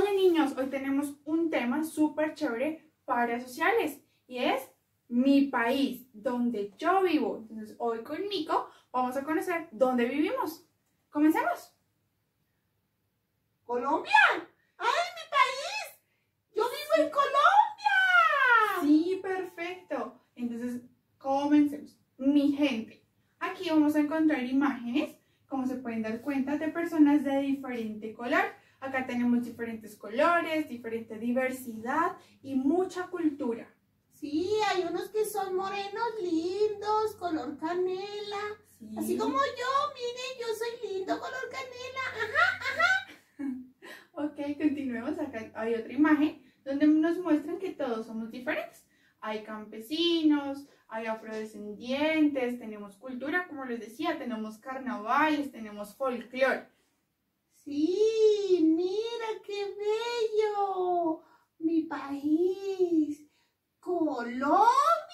Hola niños, hoy tenemos un tema súper chévere para sociales y es mi país, donde yo vivo. Entonces hoy con Nico vamos a conocer dónde vivimos. ¡Comencemos! ¿Colombia? ¡Ay, mi país! ¡Yo vivo en Colombia! Sí, perfecto. Entonces comencemos. Mi gente, aquí vamos a encontrar imágenes, como se pueden dar cuenta, de personas de diferente color. Acá tenemos diferentes colores, diferente diversidad y mucha cultura. Sí, hay unos que son morenos lindos, color canela. Sí. Así como yo, miren, yo soy lindo, color canela. Ajá. Ok, continuemos. Acá hay otra imagen donde nos muestran que todos somos diferentes. Hay campesinos, hay afrodescendientes, tenemos cultura, como les decía, tenemos carnavales, tenemos folclore. Sí, mira qué bello. Mi país, Colombia.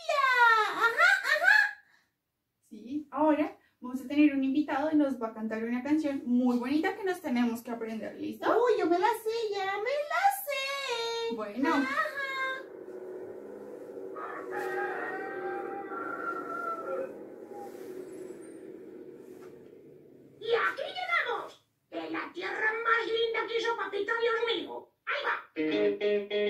Ajá. Sí, ahora vamos a tener un invitado y nos va a cantar una canción muy bonita que nos tenemos que aprender. ¿Listo? Uy, yo me la sé, ya me la sé. Bueno. Ajá. Y aquí llegamos, de la tierra más linda que hizo papito Dios mío. Ahí va.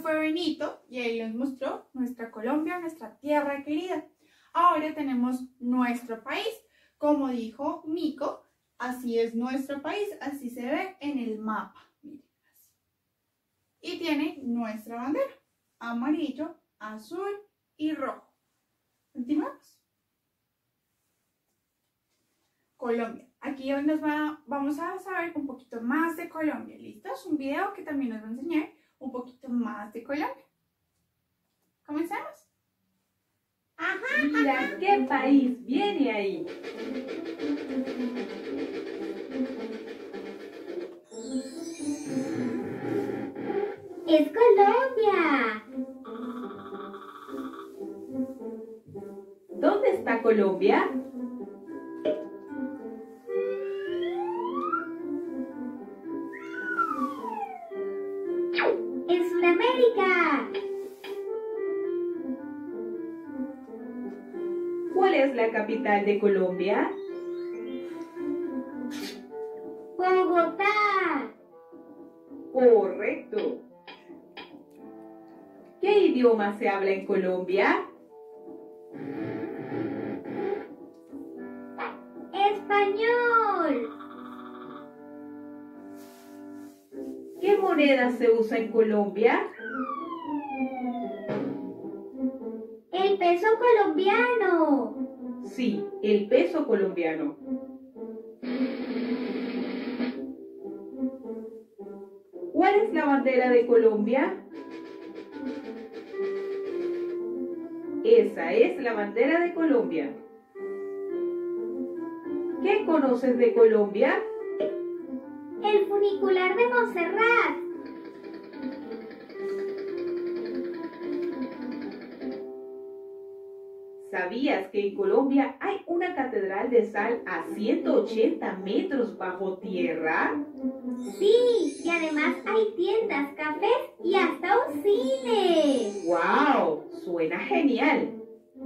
fue Benito y él nos mostró nuestra Colombia, nuestra tierra querida. Ahora tenemos nuestro país. Como dijo Mico, así es nuestro país, así se ve en el mapa. Miren, así. Y tiene nuestra bandera, amarillo, azul y rojo. Continuamos. Colombia. Aquí vamos a saber un poquito más de Colombia. ¿Listo? Es un video que también nos va a enseñar un poquito más de Colombia. ¿Comencemos? Mira qué país viene ahí. ¡Es Colombia! ¿Dónde está Colombia? ¡En Sudamérica! ¿Cuál es la capital de Colombia? ¡Bogotá! Correcto. ¿Qué idioma se habla en Colombia? ¡Español! ¿Qué moneda se usa en Colombia? ¡El peso colombiano! Sí, el peso colombiano. ¿Cuál es la bandera de Colombia? Esa es la bandera de Colombia. ¿Qué conoces de Colombia? ¡El funicular de Montserrat! ¿Sabías que en Colombia hay una catedral de sal a 180 metros bajo tierra? Sí, y además hay tiendas, cafés y hasta un cine. ¡Wow! Suena genial.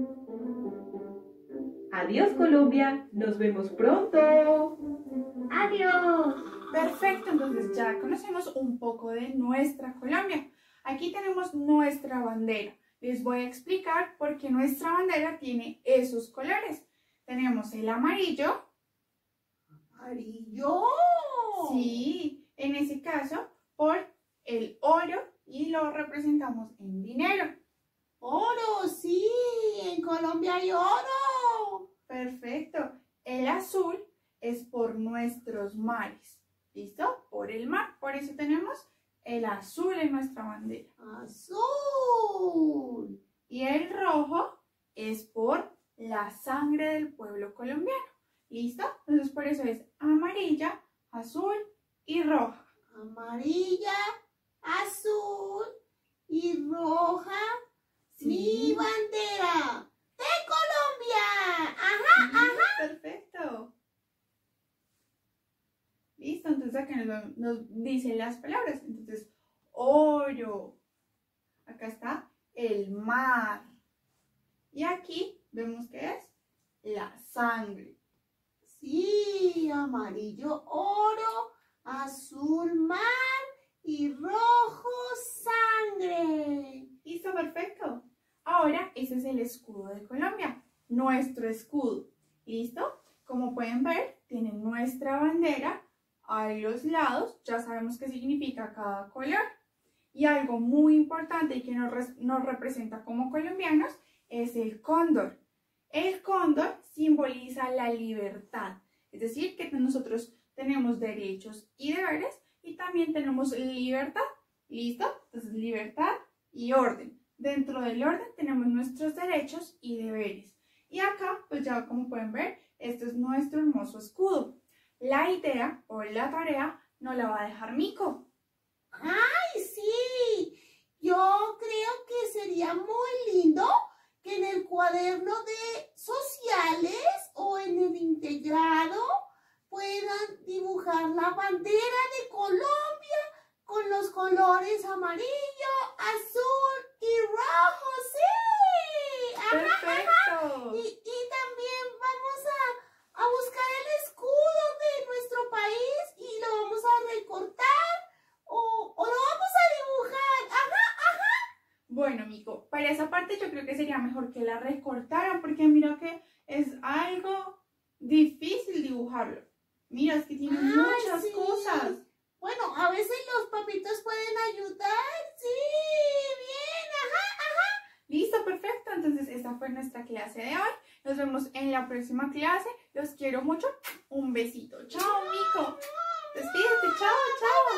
Adiós, Colombia. Nos vemos pronto. Adiós. Perfecto, entonces ya conocemos un poco de nuestra Colombia. Aquí tenemos nuestra bandera. Les voy a explicar por qué nuestra bandera tiene esos colores. Tenemos el amarillo. ¿Amarillo? Sí, en ese caso, por el oro y lo representamos en dinero. ¡Oro! Sí, en Colombia hay oro. Perfecto. El azul es por nuestros mares. ¿Listo? Por el mar. Por eso tenemos el azul en nuestra bandera. Azul. Y el rojo es por la sangre del pueblo colombiano. ¿Listo? Entonces por eso es amarilla, azul y roja. Amarilla, azul y roja. Sí. Mi bandera de Colombia. Ajá. Perfecto. Listo, entonces acá nos dicen las palabras. Entonces, oro. Acá está el mar. Y aquí vemos que es la sangre. Sí, amarillo, oro, azul, mar y rojo, sangre. Listo, perfecto. Ahora, ese es el escudo de Colombia. Nuestro escudo. ¿Listo? Como pueden ver, tiene nuestra bandera a los lados. Ya sabemos qué significa cada color. Y algo muy importante y que nos representa como colombianos es el cóndor. El cóndor simboliza la libertad. Es decir, que nosotros tenemos derechos y deberes y también tenemos libertad. ¿Listo? Entonces, libertad y orden. Dentro del orden tenemos nuestros derechos y deberes. Y acá, pues ya como pueden ver, este es nuestro hermoso escudo. La idea o la tarea nos la va a dejar Mico. ¡Ay, sí! Yo creo que sería muy lindo que en el cuaderno de sociales o en el integrado puedan dibujar la bandera de Colombia con los colores amarillo, azul y rojo. ¡Sí! ¡Ajá! ¡Perfecto! Y también vamos a buscar el escudo de nuestro país y lo vamos a recortar o lo vamos a dibujar. ¡Ajá! Bueno, Mico, para esa parte yo creo que sería mejor que la recortaran porque mira que es algo difícil dibujarlo. Mira, es que tiene Ay, muchas sí. cosas. Bueno, a veces los papitos pueden ayudar. Sí, bien, ajá. Listo, perfecto. Entonces, esta fue nuestra clase de hoy. Nos vemos en la próxima clase. Los quiero mucho. Un besito. Chao, Mico. Despídete. Chao, chao.